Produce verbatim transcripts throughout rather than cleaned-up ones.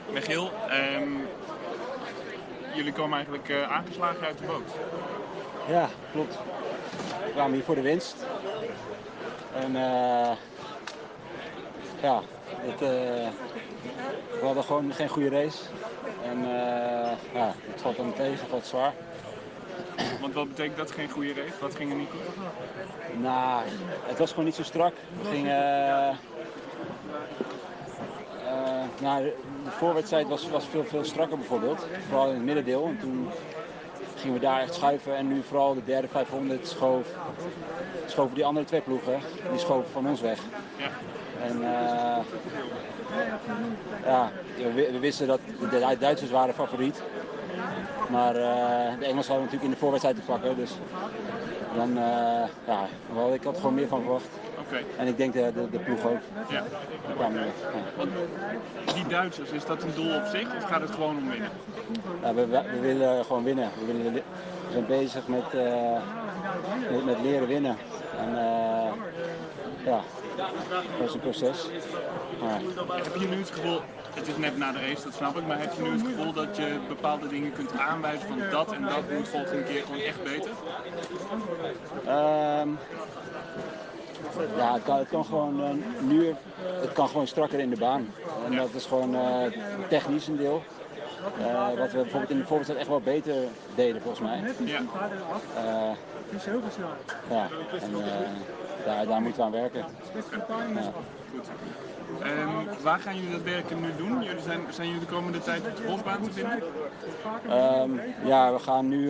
Michiel, um, jullie komen eigenlijk uh, aangeslagen uit de boot. Ja, klopt. We kwamen hier voor de winst. En uh, ja, het, uh, we hadden gewoon geen goede race. En uh, ja, het valt dan tegen, het valt zwaar. Want wat betekent dat, geen goede race? Wat ging er niet goed? Nou, het was gewoon niet zo strak. We gingen... Uh, uh, nou, de voorwedstrijd was, was veel, veel strakker bijvoorbeeld. Vooral in het middendeel. En toen gingen we daar echt schuiven. En nu vooral de derde vijfhonderd schoof, schoven die andere twee ploegen. Die schoven van ons weg. Ja. En uh, ja, we, we wisten dat de Duitsers waren favoriet. Maar uh, de Engelsen hadden natuurlijk in de voorwedstrijd te pakken. Dus dan, uh, ja, wel, ik had er gewoon meer van verwacht. Okay. En ik denk de, de, de ploeg ook. Ja. Kwam, ja. Want die Duitsers, is dat een doel op zich of gaat het gewoon om winnen? Ja, we, we, we willen gewoon winnen. We, willen, we zijn bezig met, uh, met, met leren winnen. En uh, ja, dat is een proces. Maar... Heb je nu het gevoel, het is net na de race, dat snap ik, maar heb je nu het gevoel dat je bepaalde dingen kunt aanwijzen van dat en dat moet volgende keer gewoon echt beter? Um, ja, het kan, het kan gewoon uh, nu, het kan gewoon strakker in de baan. En ja. dat is gewoon uh, technisch een deel. Uh, wat we bijvoorbeeld in de voorwedstrijd echt wel beter deden volgens mij. Ja. Uh, ja, en uh, daar, daar moeten we aan werken. Ja. Goed. Um, waar gaan jullie dat werken nu doen? Jullie zijn, zijn jullie de komende tijd op de bosbaan te vinden? Um, ja, we gaan nu. Uh,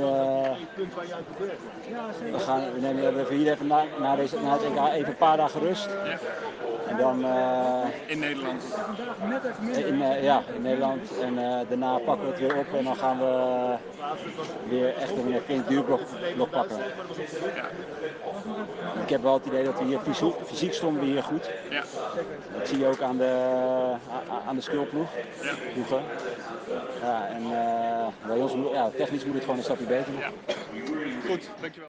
we, gaan, we nemen we hier even na, na, deze, na het E K even een paar dagen rust. Ja. En dan. Uh, in Nederland? In, uh, ja, in Nederland. En uh, daarna pakken we het weer op en dan gaan we weer echt een flink duurblok blok pakken. Ja. Ik heb wel het idee dat we hier fysiek, fysiek stonden we hier goed. Ja. Dat zie je ook aan de, aan de skillploeg. Ja. Ploegen. Ja, en uh, bij ons, ja, technisch moet het gewoon een stapje beter. Ja. Goed, dankjewel.